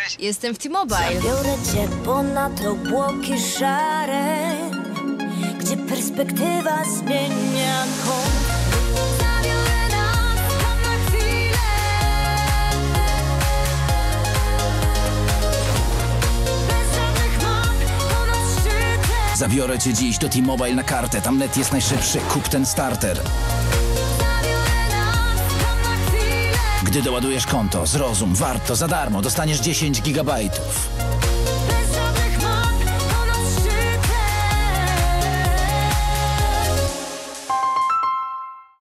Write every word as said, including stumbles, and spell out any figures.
jesteś? Jestem w T-Mobile. Zabiorę cię ponad obłoki szare, gdzie perspektywa zmienia kąt. Zabiorę nas tam na chwilę. Bez żadnych map, ponad szczytem. Zabiorę cię dziś do T-Mobile na kartę. Tam net jest najszybszy. Kup ten starter. Gdy doładujesz konto, zrozum, warto, za darmo dostaniesz dziesięć gigabajtów.